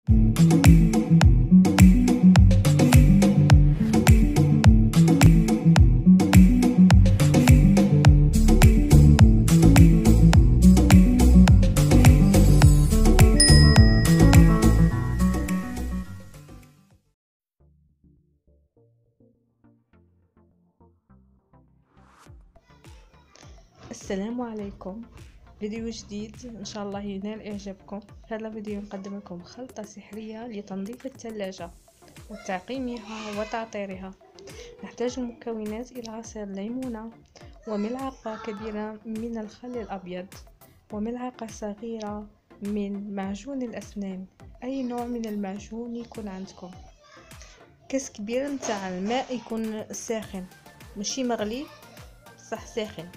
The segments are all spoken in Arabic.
السلام عليكم. فيديو جديد ان شاء الله ينال اعجابكم. في هذا الفيديو نقدم لكم خلطة سحرية لتنظيف الثلاجة وتعقيمها وتعطيرها. نحتاج مكونات الى عصير ليمونة وملعقة كبيرة من الخل الابيض وملعقة صغيرة من معجون الاسنان، اي نوع من المعجون يكون عندكم. كاس كبير نتاع الماء يكون ساخن، ماشي مغلي صح ساخن.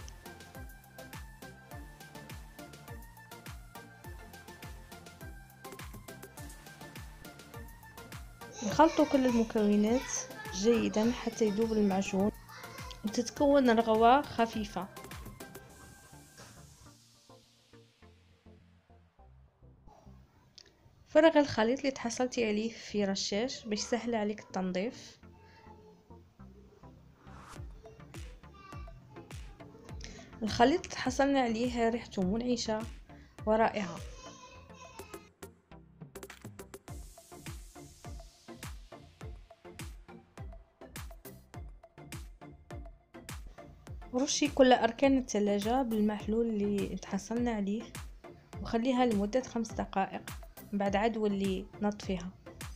نخلط كل المكونات جيدا حتى يذوب المعجون وتتكون رغوة خفيفة. فرغ الخليط اللي تحصلتي عليه في رشاش باش سهل عليك التنظيف. الخليط اللي تحصلنا عليه ريحته منعشة ورائعة. رشي كل أركان الثلاجة بالمحلول اللي تحصلنا عليه وخليها لمدة 5 دقائق، بعد عاد ولي نطفيها.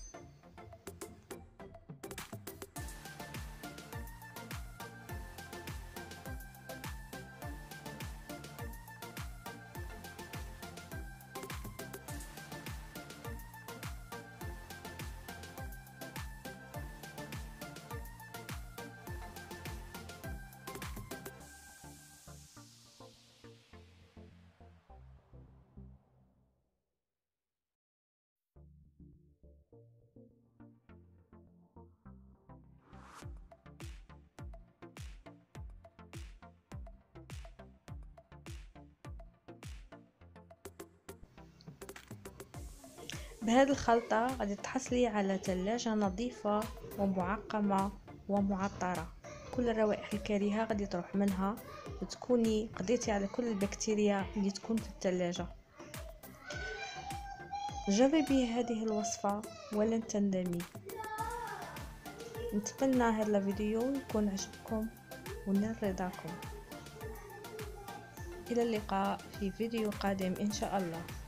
بهذه الخلطة غادي تحصلي على ثلاجة نظيفة ومعقمة ومعطرة. كل الروائح الكريهة غادي تروح منها وتكوني قضيتي على كل البكتيريا اللي تكون في الثلاجة. جربي هذه الوصفة ولن تندمي. نتمنى هذا الفيديو يكون عجبكم ونال رضاكم. إلى اللقاء في فيديو قادم إن شاء الله.